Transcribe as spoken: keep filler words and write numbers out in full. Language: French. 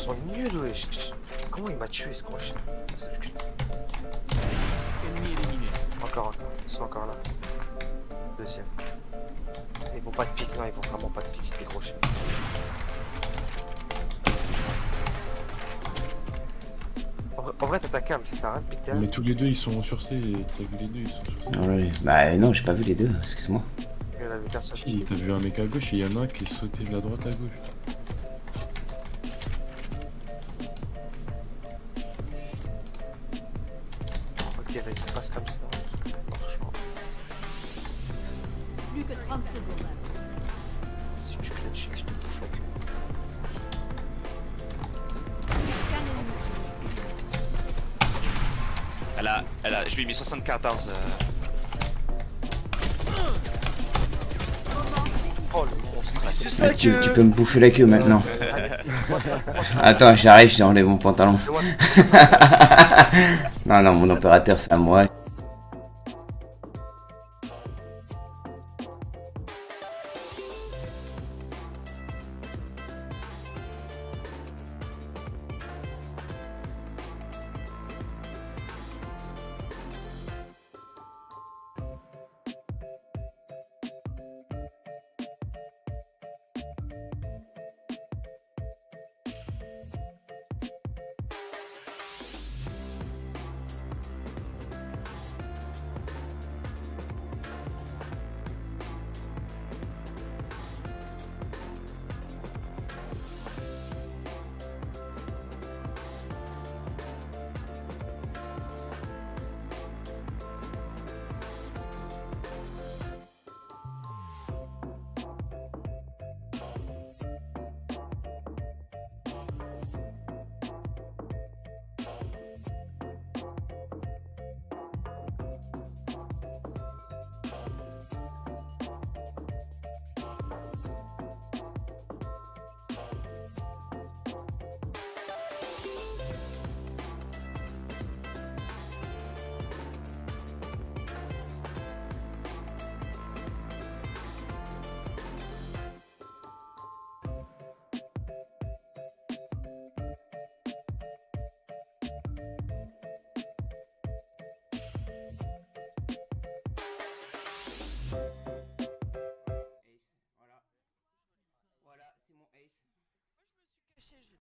sont nuls, wesh. Comment il m'a tué ce gros chien? Ennemi éliminé. Encore, encore. Ils sont encore là. Deuxième. Ils vont pas de pique, non, ils vont vraiment pas de pique, c'est des gros chiens. En vrai, en vrai t'as ta cam, ça sert à rien de piquer. Mais tous les deux ils sont sur C, t'as vu les deux ils sont sur C. Ah ouais. Bah non, j'ai pas vu les deux, excuse-moi. Il y en avait personne. Si, t'as vu un mec à gauche et il y en a un qui est sauté de la droite à gauche. Ok, vas-y, passe comme ça. Non, franchement. Plus que trente secondes. Si tu clutches, je te bouffe la queue. Elle a, elle a, je lui ai mis soixante-quatorze. Euh... Oh le monstre. Ah, tu, tu peux me bouffer la queue maintenant. Attends, j'arrive, j'enlève mon pantalon. Non, non, mon opérateur c'est à moi.